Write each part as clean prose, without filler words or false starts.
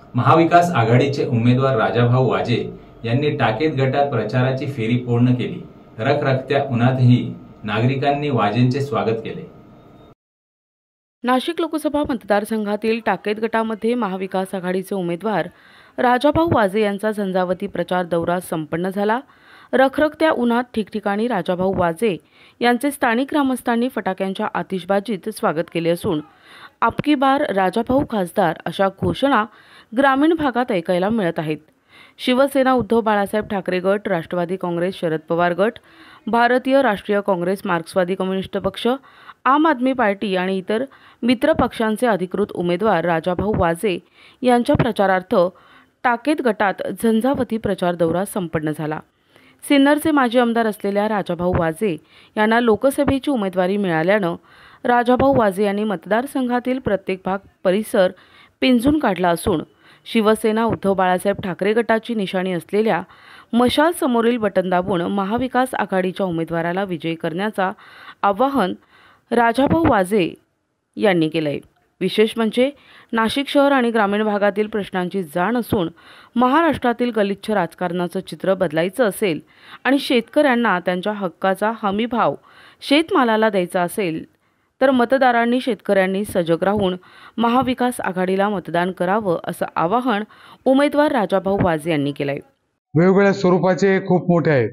महाविकास आघाडीचे उमेदवार राजाभाऊ वाजे यांनी टाकेत गटात प्रचाराची फेरी पूर्ण केली। रखरखत्या उन्हातही नागरिकांनी वाजेंचे स्वागत केले। नाशिक लोकसभा मतदारसंघातील टाकेत गटामध्ये महाविकास आघाडीचे उमेदवार राजाभाऊ वाजे यांचा झंझावती प्रचार दौरा संपन्न झाला। रखरखत्या उन्हात ठिकठिकाणी राजाभाऊ वाजे यांचे स्थानिक ग्रामस्थांनी फटाक्यांच्या आतिषबाजीत स्वागत केले असून आपकी बार राजाभाऊ खासदार अशा घोषणा ग्रामीण भागात ऐकायला मिळत आहेत। शिवसेना उद्धव बाळासाहेब ठाकरे गट, राष्ट्रवादी काँग्रेस शरद पवार गट, भारतीय राष्ट्रीय काँग्रेस, मार्क्सवादी कम्युनिस्ट पक्ष, आम आदमी पार्टी आणि इतर मित्र पक्षांचे अधिकृत उमेदवार राजाभाऊ वाजे यांच्या प्रचारार्थ टाकेत गटात झंझावती प्रचार दौरा संपन्न झाला। सिन्नरचे माजी आमदार असलेल्या राजाभाऊ वाजे यांना लोकसभेची उमेदवारी मिळाल्यानं राजाभाऊ वाजे यांनी मतदारसंघातील प्रत्येक भाग परिसर पिंजून काढला असून शिवसेना उद्धव बाळासाहेब ठाकरे गटाची निशाणी असलेल्या मशाल समोरील बटन दाबून महाविकास आघाडीच्या उमेदवाराला विजयी करण्याचा आवाहन राजाभाऊ वाजे यांनी केलंय। विशेष म्हणजे नाशिक शहर आणि ग्रामीण भागातील प्रश्नांची जाण असून महाराष्ट्रातील गलिच्छ राजकारणाचं चित्र बदलायचं असेल आणि शेतकऱ्यांना त्यांच्या हक्काचा हमी भाव शेतमालाला द्यायचा असेल तर मतदारांनी शेतकऱ्यांनी सजग राहून महाविकास आघाडीला मतदान करावं असं आवाहन उमेदवार राजाभाऊ वाजे यांनी केलंय। वेगवेगळ्या स्वरूपाचे खूप मोठे आहेत,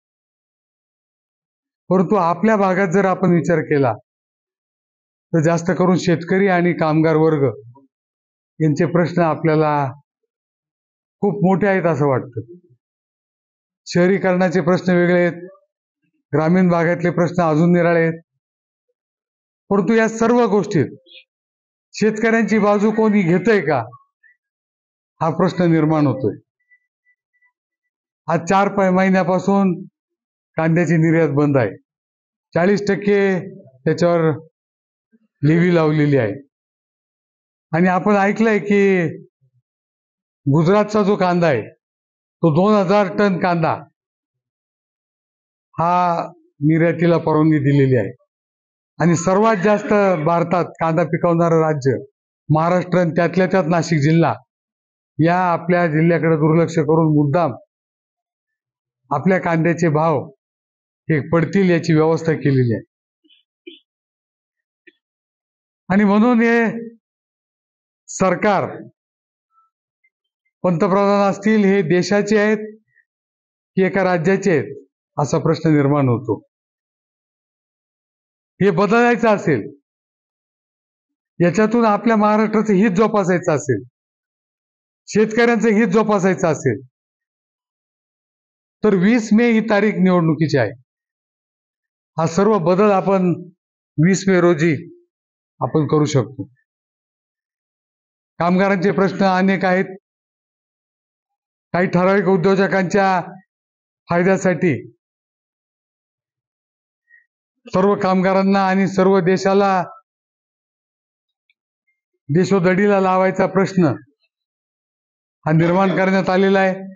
परंतु आपल्या भागात जर आपण विचार केला तर जास्त करून शेतकरी आणि कामगार वर्ग यांचे प्रश्न आपल्याला खूप मोठे आहेत असं वाटतं। शहरीकरणाचे प्रश्न वेगळे आहेत, ग्रामीण भागातले प्रश्न अजून निराळे आहेत, परंतु या सर्व गोष्टीत शेतकऱ्यांची बाजू कोणी घेतंय का हा प्रश्न निर्माण होतोय। आज 4 महिन्यापासून कांद्याची निर्यात बंद आहे, 40% त्याच्यावर लेवी लावलेली आहे आणि आपण ऐकलंय की गुजरातचा जो कांदा आहे तो 2000 टन कांदा हा निर्यातीला परवानगी दिलेली आहे आणि सर्वात जास्त भारतात कांदा पिकवणारं राज्य महाराष्ट्र आणि त्यातल्या त्यात नाशिक जिल्हा या आपल्या जिल्ह्याकडे दुर्लक्ष करून मुद्दाम आपल्या कांद्याचे भाव हे पडतील याची व्यवस्था केलेली आहे। आणि म्हणून हे सरकार, पंतप्रधान असतील हे देशाचे आहेत की एका राज्याचे आहेत असा प्रश्न निर्माण होतो। हे बदलायचं असेल, याच्यातून आपल्या महाराष्ट्राचं हित जोपासायचं असेल, शेतकऱ्यांचं हित जोपासायचं असेल तर 20 मे ही तारीख निवडणुकीची आहे। हा सर्व बदल आपण 20 मे रोजी आपण करू शकतो। कामगारांचे प्रश्न अनेक आहेत, काही ठराविक उद्योजकांच्या फायद्यासाठी सर्व कामगारांना आणि सर्व देशाला देशोधडीला लावायचा प्रश्न हा निर्माण करण्यात आलेला आहे।